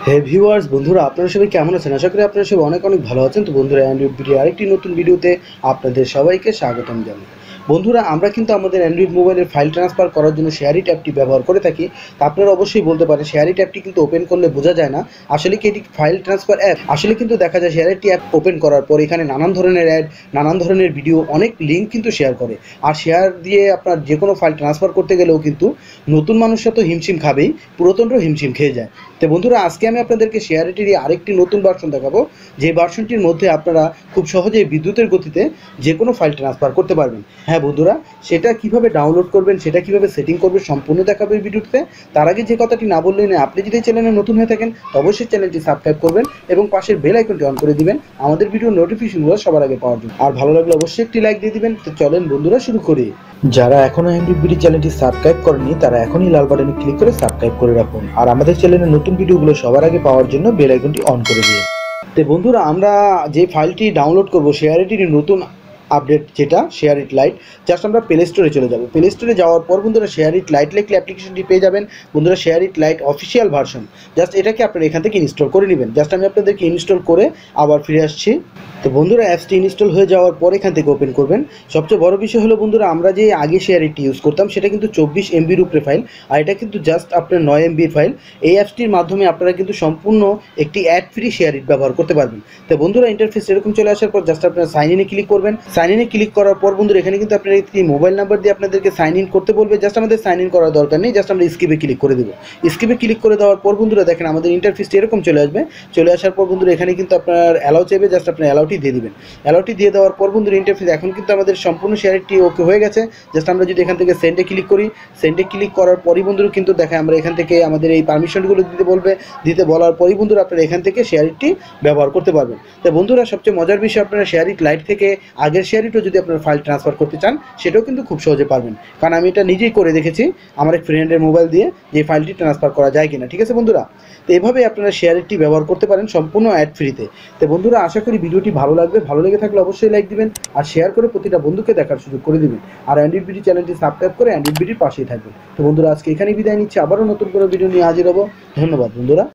হে viewers, বন্ধুরা আপনারা সবাই কেমন আছেন? আশা করি আপনারা সবাই অনেক অনেক ভালো আছেন। তো বন্ধুরা, অ্যান্ড্রয়েড ভিডিও আরেকটি নতুন ভিডিওতে আপনাদের সবাইকে স্বাগতম জানাই। বন্ধুরা, আমরা কিন্তু আমাদের অ্যান্ড্রয়েড মোবাইলের ফাইল ট্রান্সফার করার জন্য শেয়ারিট অ্যাপটি ব্যবহার করে থাকি। তা আপনারা অবশ্যই বলতে পারেন শেয়ারিট অ্যাপটি কিন্তু ওপেন করলে বোঝা যায় না আসলে কি এটি ফাইল ট্রান্সফার অ্যাপ। আসলে কিন্তু দেখা যায় শেয়ারিটি অ্যাপ ওপেন করার পর এখানে নানান ধরনের অ্যাড, নানান ধরনের ভিডিও, অনেক লিঙ্ক কিন্তু শেয়ার করে। আর শেয়ার দিয়ে আপনার যে কোনো ফাইল ট্রান্সফার করতে গেলেও কিন্তু নতুন মানুষরা তো হিমশিম খাবেই, পুরাতনরাও হিমশিম খেয়ে যায়। তো বন্ধুরা, আজকে আমি আপনাদেরকে শেয়ারিটিরই আরেকটি নতুন ভার্সন দেখাবো, যে ভার্সনটির মধ্যে আপনারা খুব সহজেই বিদ্যুতের গতিতে যে কোনো ফাইল ট্রান্সফার করতে পারবেন। হ্যাঁ বন্ধুরা, সেটা কিভাবে ডাউনলোড করবেন, সেটা কিভাবে সেটিং করবেন সম্পূর্ণ দেখাবো এই ভিডিওতে। তার আগে যে কথাটি না বললেই না, আপনি যদি এই চ্যানেলে নতুন হয়ে থাকেন অবশ্যই চ্যানেলটি সাবস্ক্রাইব করবেন এবং পাশের বেল আইকনটি অন করে দিবেন আমাদের ভিডিও নোটিফিকেশনগুলো সবার আগে পাওয়ার জন্য। আর ভালো লাগলে অবশ্যই একটি লাইক দিয়ে দিবেন। তো চলেন বন্ধুরা, শুরু করি। যারা এখনো অ্যান্ড্রয়েড ভিডিও চ্যানেলটি সাবস্ক্রাইব করেনি তারা এখনই লাল বাটনে ক্লিক করে সাবস্ক্রাইব করে রাখুন, আর আমাদের চ্যানেলের নতুন ভিডিওগুলো সবার আগে পাওয়ার জন্য বেল আইকনটি অন করে দিন। তো বন্ধুরা, আমরা যে ফাইলটি ডাউনলোড করব শেয়ারিটির নতুন আপডেট, যেটা শেয়ারিট লাইট, জাস্ট আমরা প্লে স্টোরে চলে যাব। প্লে স্টোরে যাওয়ার পর বন্ধুরা শেয়ারিট লাইট লিখলে অ্যাপ্লিকেশনটি পেয়ে যাবেন। বন্ধুরা, SHAREit lite official version, just এটাকে আপনারা এখান থেকে ইনস্টল করে নেবেন। জাস্ট আমি আপনাদেরকে ইনস্টল করে আবার ফিরে আসছি। তো বন্ধুরা, অ্যাপসটি ইনস্টল হয়ে যাওয়ার পর এখান থেকে ওপেন করবেন। সবচেয়ে বড় বিষয় হলো বন্ধুরা, আমরা যে আগে শেয়ারিটটি ইউজ করতাম সেটা কিন্তু 24 এমবির উপরে ফাইল, আর এটা কিন্তু জাস্ট আপনার 9 এমবির ফাইল। এই অ্যাপসটির মাধ্যমে আপনারা কিন্তু সম্পূর্ণ একটি অ্যাড ফ্রি শেয়ারিট ব্যবহার করতে পারবেন। তো বন্ধুরা, ইন্টারফেস এরকম চলে আসার পর জাস্ট আপনারা সাইন ইনে ক্লিক করবেন। সাইন ইনে ক্লিক করার পর বন্ধুরা, এখানে কিন্তু আপনার একটি মোবাইল নাম্বার দিয়ে আপনাদেরকে সাইন ইন করতে বলবে। জাস্ট আমাদের সাইন ইন করার দরকার নেই, জাস্ট আমরা স্কিপে ক্লিক করে দেবো। স্কিপে ক্লিক করে দেওয়ার পর বন্ধুরা দেখেন আমাদের ইন্টারফেসটি এরকম চলে আসবে। চলে আসার পর বন্ধুরা এখানে কিন্তু আপনার অ্যালাউ চাইবে, জাস্ট আপনার অ্যালাউটি দিয়ে দিবেন। অ্যালাউটি দিয়ে দেওয়ার পর বন্ধুরা ইন্টারফেস এখন কিন্তু আমাদের সম্পূর্ণ শেয়ারটি ওকে হয়ে গেছে। জাস্ট আমরা যদি এখান থেকে সেন্ডে ক্লিক করি, সেন্ডে ক্লিক করার পরই বন্ধুরা কিন্তু দেখেন আমরা এখান থেকে আমাদের এই পারমিশনগুলো দিতে বলবে। দিতে বলার পরই বন্ধুরা আপনারা এখান থেকে শেয়ারটি ব্যবহার করতে পারবেন। তো বন্ধুরা, সবচেয়ে মজার বিষয়, আপনারা শেয়ারিট লাইট থেকে আগের শেয়ারিটও যদি আপনারা ফাইল ট্রান্সফার করতে চান সেটাও কিন্তু খুব সহজে পারবেন, কারণ আমি এটা নিজেই করে দেখেছি আমার এক ফ্রেন্ডের মোবাইল দিয়ে যে ফাইলটি ট্রান্সফার করা যায় কিনা। ঠিক আছে বন্ধুরা, তো এভাবেই আপনারা শেয়ারিটটি ব্যবহার করতে পারেন সম্পূর্ণ অ্যাড ফ্রিতে। তো বন্ধুরা, আশা করি ভিডিওটি ভালো লাগবে। ভালো লেগে থাকলে অবশ্যই লাইক দিবেন আর শেয়ার করে প্রতিটা বন্ধুকে দেখার সুযোগ করে দিবেন। আর অ্যান্ড্রয়েড ভিডিও চ্যানেলটি সাবস্ক্রাইব করে অ্যান্ড্রয়েড ভিডিওর পাশেই থাকবেন। তো বন্ধুরা, আজকে এখানেই বিদায় নিচ্ছি। আবারও নতুন করে ভিডিও নিয়ে হাজির হব। ধন্যবাদ বন্ধুরা।